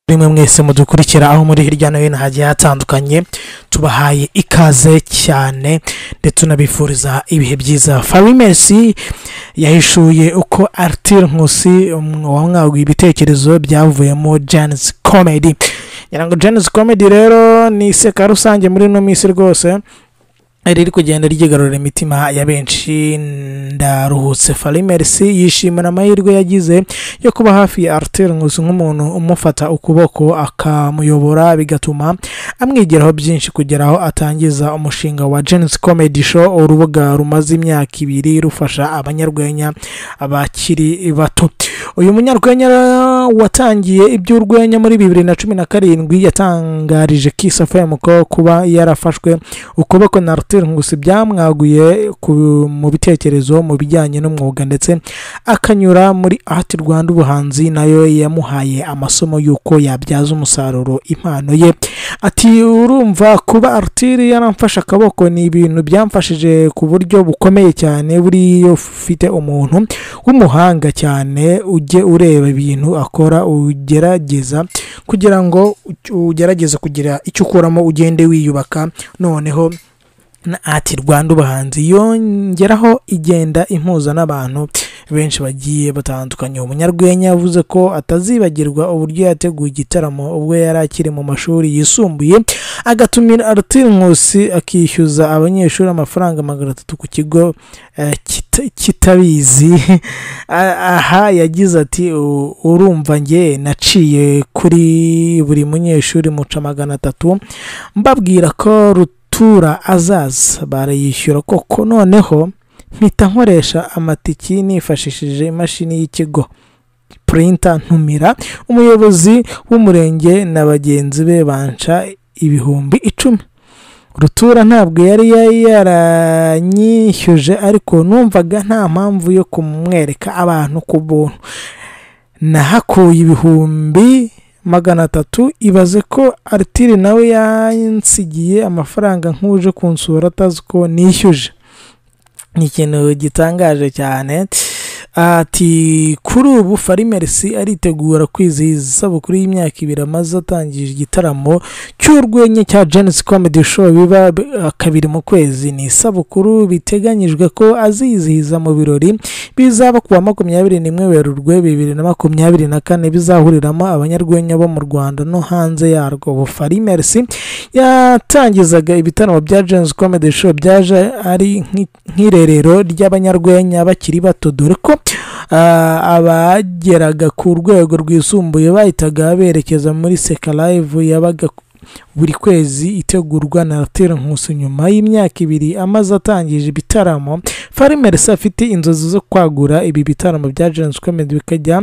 rimwe mwese mudukurikira aho muri hirya no hino hagiye hatandukanye tubahaye ikaze cyane ndetse tunabifuriza ibihe byiza. Fally Merci yahishuye uko Arthur Nkusi wamwaguye ibitekerezo byavuyemo Jan's Comedy. Yarango Jan's Comedy rero ni iseka rusange muri no minsi rwose riri kugenda ryigarurira imitima ya benshi. Ndaruhutse Fally Merci yishimira amahirwe yagize yo kuba hafi ya Arthur Nkusi nk'umuntu umufata ukuboko akamuyobora bigatuma amwigiraho byinshi kugeraho atangiza umushinga wa zcomedyshow, urubuga rumaze imyaka 2 rufasha abanyarwenya abakiri bato. Uyu munyarwenya watangiye iby'urwenya muri 2017 yatangarije Kiss FM ko kuba yarafashwe ukuboko na Arthur Nkusi byamwaguye mu bitekerezo mu bijyanye n'umwuga ndetse akanyura muri Art Rwanda ubuhanzi nayo yamuhaye amasomo yuko yabyaza umusaruro impano ye. Ati urumva kuba Arthur yaramfasha akaboko ni ibintu byamfashije ku buryo bukomeye cyane, buri ufite umuntu w'umuhanga cyane ujye ureba ibintu akora ugerageza kugira ngo ugerageze kugira icyo ukuramo ugende wiyubaka. Noneho na Art Rwanda ubuhanzi yongeraho igenda impuza n'abantu benshi bagiye batandukanye. Umunyarwenya yavuze ko atazibagirwa uburyo yateguye igitaramo ubwo yari akiri mu mashuri yisumbuye agatumira Arthur Nkusi akishyuza abanyeshuri amafaranga 300 ku kigo kitabizi. Aha yagize ati urumva nge naciye kuri buri munyeshuri muca 300 mbabwira ko rutura azaza barayishyura koko, noneho mpita nkoresha amatiki nifashishije imashini y'ikigo printer ntumira umuyobozi w'umurenge na bagenzi be banca 10,000. Rutura ntabwo yari yaranyishyuje ariko numvaga nta mpamvu yo kumwereka abantu ku buntu. Nahakuye 300,000. Ibaze ko Arthur nawe yansigiye amafaranga nkuje kunsura atazi ko nishyuje. Ni ikintu gitangaje cyane. Ati kuri ubu Fally Merci aritegura kwizihiza isabukuru y'imyaka 2 amaze atangije igitaramo cy'urwenya cya Jan's Comedy Show biba 2 mu kwezi. Ni isabukuru biteganyijwe ko azizihiza mu birori bizaba kuwa 21 Werurwe 2024 bizahuriramo abanyarwenya bo mu Rwanda no hanze yarwo. Ubu Fally Merci yatangizaga ibitaramo bya Jan's Comedy Show byaje ari nk'irerero ry'abanyarwenya bakiri bato, dore ko abageraga ku rwego rwisumbuye bahitaga berekeza muri Seka Live yabaga buri kwezi itegurwa na Arthur Nkusi. Nyuma y'imyaka 2 amaze atangije ibitaramo, Fally Merci afite inzozi zo kwagura ibi bitaramo bya Jan's Comedy bikajya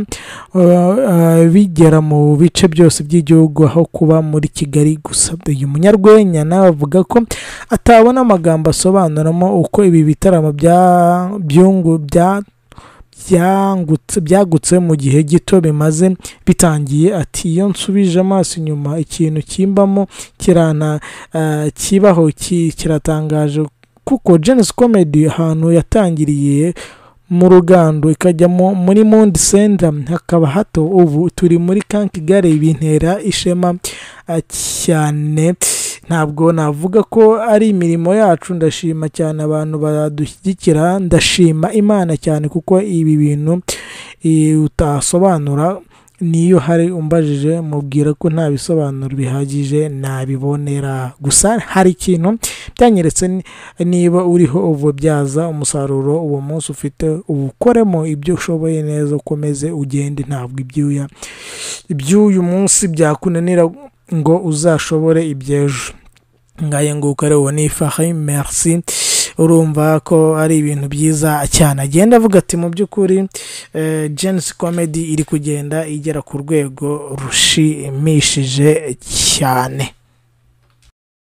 bigera mu bice byose by'igihugu aho kuba muri Kigali gusa. Uyu munyarwenya nawe avuga ko atabona amagambo asobanuramo uko ibi bitaramo byagutse mu gihe gito bimaze bitangiye. Ati iyo nsubije amaso inyuma ikintu kimbamo kirana kibaho kiratangaje kuko Jan's Comedy ahantu yatangiriye mu Rugando ikajyamo muri Monde Center hakaba hato, ubu turi muri Kigali bintera ishema cyane. Ntabwo navuga ko ari imirimo yacu, ndashima cyane abantu badushyigikira, ndashima Imana cyane kuko ibi bintu utasobanura niyo hari umbajije mubwira ko nta bisobanuro bihagije nabibonera. Gusa hari ikintu byanyeretse, niba uriho ububyaza umusaruro uwo munsi ufite ubukoremo ibyo ushoboye neza, ukomeze ugende, ntabwo iby'uyu munsi byakunanira ngo uzashobore ibyejo. Ngaye nguko rero ni Fally Merci. Urumva ko ari ibintu byiza cyane. Agenda avuga ati mu by'ukuri Jan's Comedy iri kugenda igera ku rwego rushimishije cyane.